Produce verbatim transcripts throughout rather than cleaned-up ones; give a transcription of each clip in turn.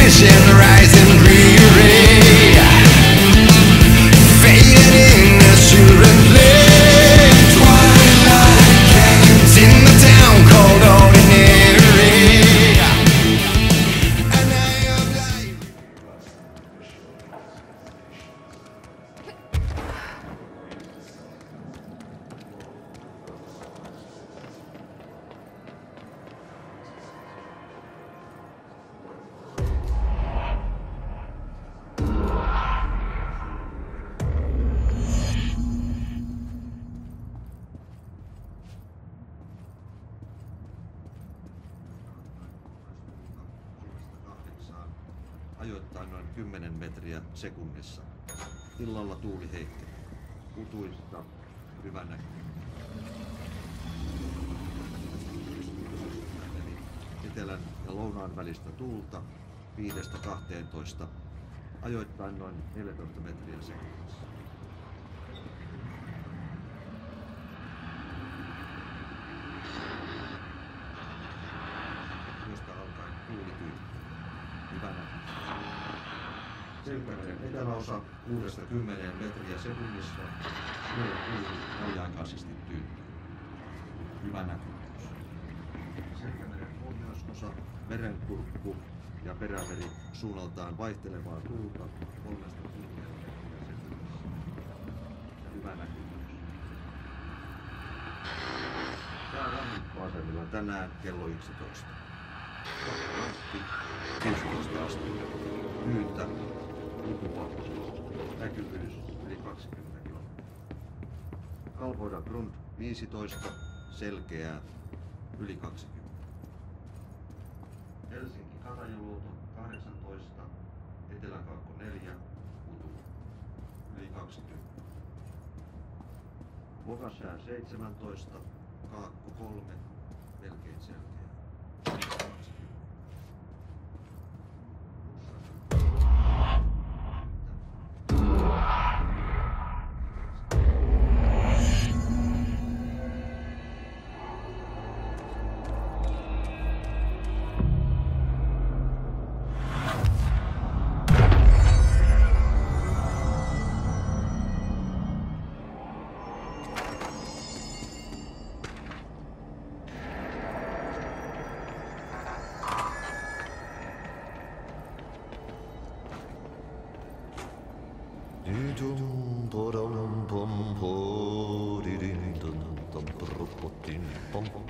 fish in the rising greenery, fading in as children play. Twilight games in the town called ordinary. And I am life. Ajoittain noin kymmenen metriä sekunnissa. Illalla tuuli heikkeli. Kutuista hyvä näkymä. Etelän ja lounaan välistä tuulta viidestä kahteentoista. Ajoittain noin neljätoista metriä sekunnissa. Josta alkaen tuuli tyyppää. Hyvä näkymä. Selkämeren eteläosa kuudesta kymmeneen metriä sekunnissa. Meillä tuuli väliaikaisesti tyyppää. Hyvä näkyvyys. Selkämeren pohjoisosa, merenkurkku ja perämeri suunnaltaan vaihtelevaa tuulta kolmesta kymmeneen metriä sekunnissa. Hyvä näkyvyys. Tää rannikkoasemilla tänään kello yksitoista. Asti, kuusitoista astetta. Myyntä, lukuvapaa. Näkyvyys yli kaksikymmentä kilometriä. Kalvoida Grund viisitoista, selkeää yli kaksikymmentä. Helsinki Katajoluoto kahdeksantoista, Eteläkaakko neljä, Kutu yli kaksikymmentä. Vuokasää seitsemäntoista, Kaakko kolme, melkein selkeää. Dum bom bom ho di din dum dum bom bom.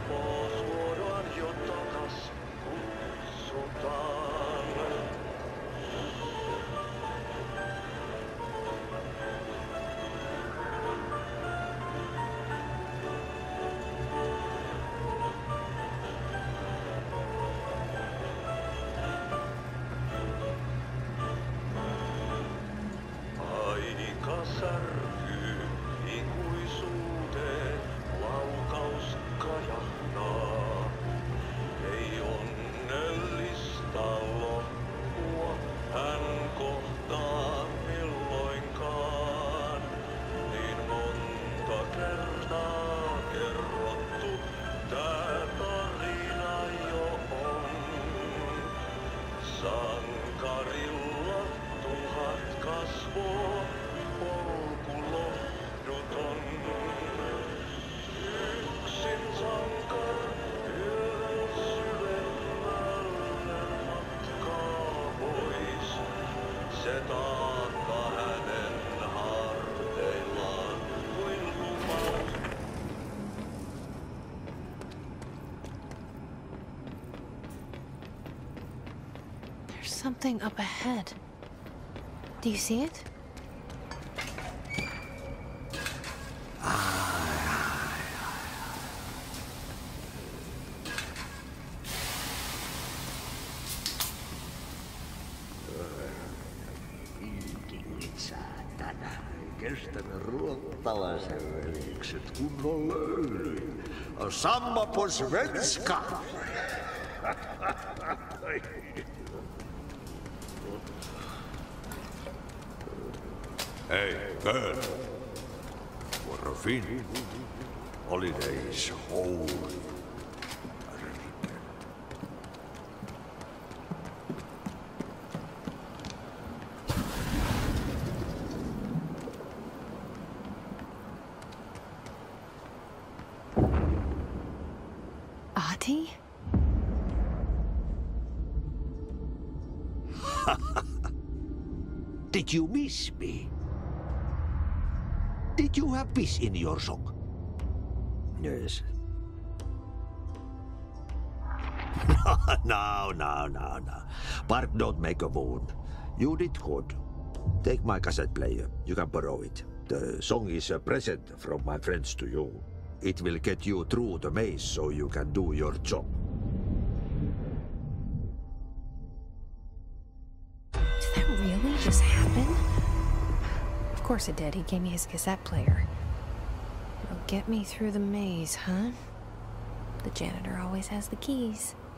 Leposluodaan jo takas kutsutaan. Aika särkyy ikuisuuteen, laukaus kajahtaa. Ei onnellista loppua hän kohtaa milloinkaan. Niin monta kertaa kerrottu tää tarina jo on. Sankarilla tuhat kasvoo, polku lohduton. Yksin sankar yön syvemmälle matkaa pois. Se taakka hänen harteillaan kuin lupaus. There's something up ahead. Do you see it? Saatana, kestänyt ruottalaisen velikset kunnon löylyyn. Samma på svenska! Hey, girl. Vuoro Finn. Holidays home. Ahti? Did you miss me? Did you have peace in your song? Yes. no, no, no, no. Bark don't make a wound. You did good. Take my cassette player. You can borrow it. The song is a present from my friends to you. It will get you through the maze so you can do your job. Did that really just happen? Of course it did. He gave me his cassette player. It'll get me through the maze, huh? The janitor always has the keys.